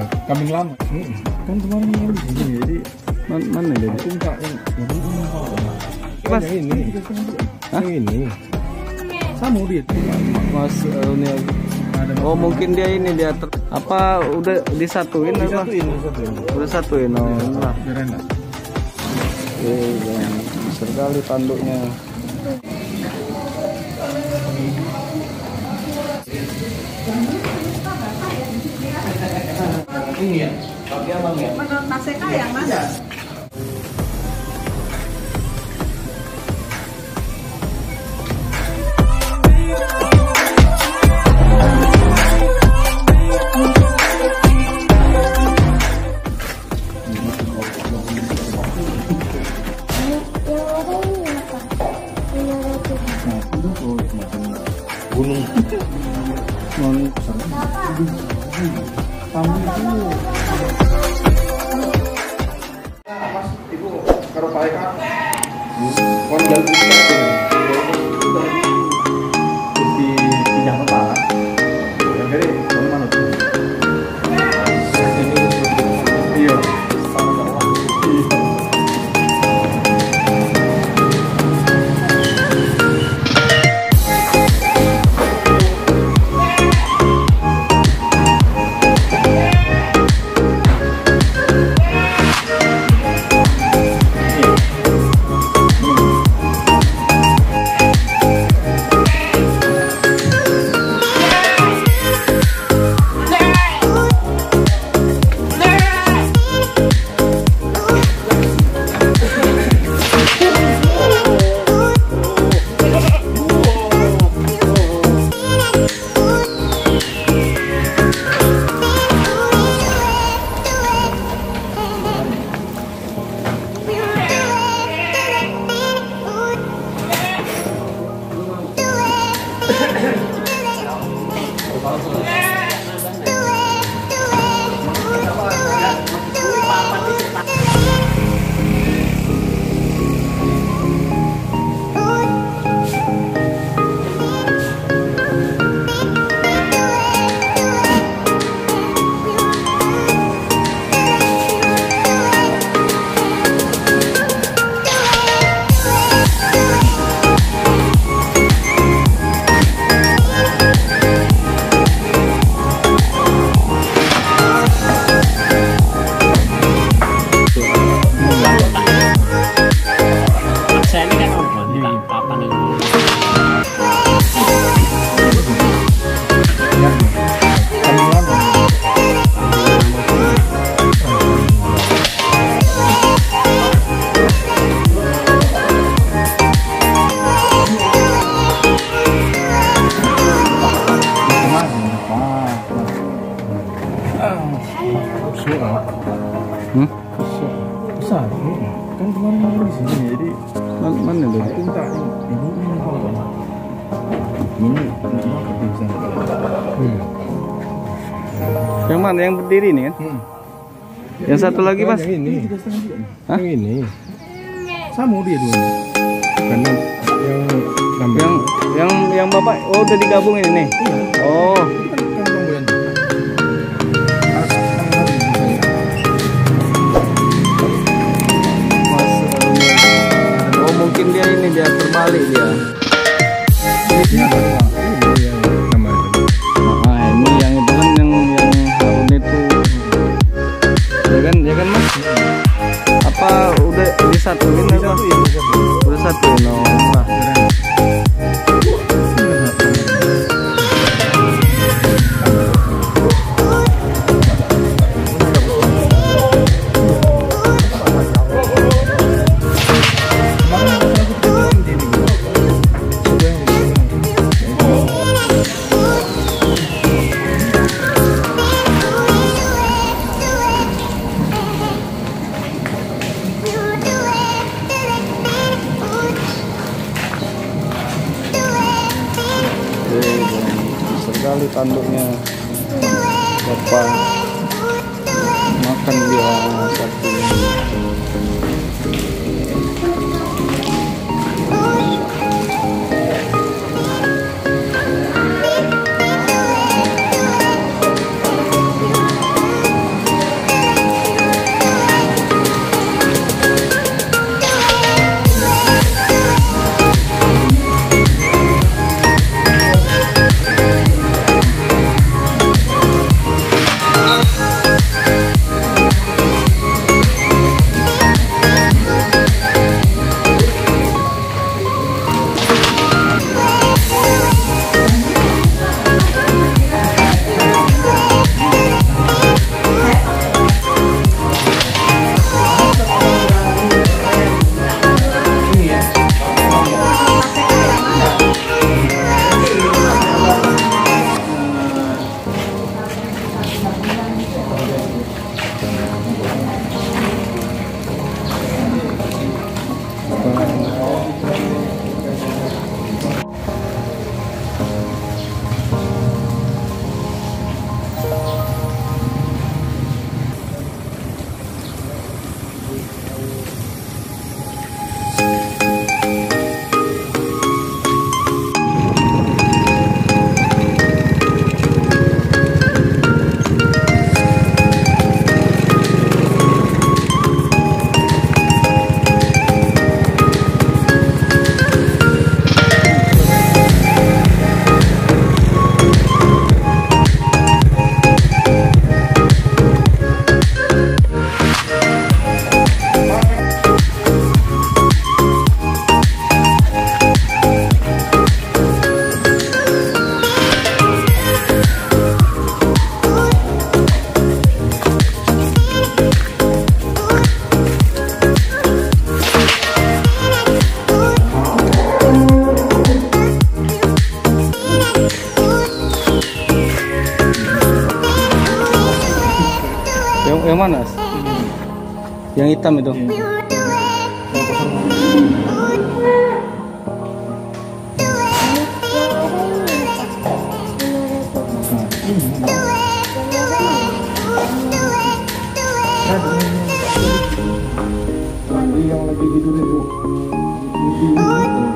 kambing lama. Kan kemarin yang di sini jadi mana dia? Enggak yang Mas ini. Yang ini. Sama dia. Mas ini. Oh mungkin dia ini dia apa udah disatuin apa? Udah satuin. Oh lah. Besar kali tanduknya. Ini ya. Tapi abang ya. Menurut Mas Eka yang mana? Gunung. Mas, ibu karo pae kan. Kon jalan di pinjam apa? Yang dari mana tuh? Iya. Sama-sama. Besar. Kan kemarin yang di sini jadi mana dia? itu enggak ini bisa. Yang mana yang berdiri nih kan? Yang satu lagi Mas? Yang ini. Hah? Yang ini. Sama dia dulu. Karena yang Bapak udah digabungin ini. Iya. Oh. Mungkin dia ini dia terbalik dia. Nah, ini yang itu kan yang harun itu. Ya kan Mas? Apa udah disatuin apa? Udah satuin. Oh, nah. Sekali tanduknya Bapak makan dia satu. Yang mana? Yang hitam itu. Yang lagi tidur itu.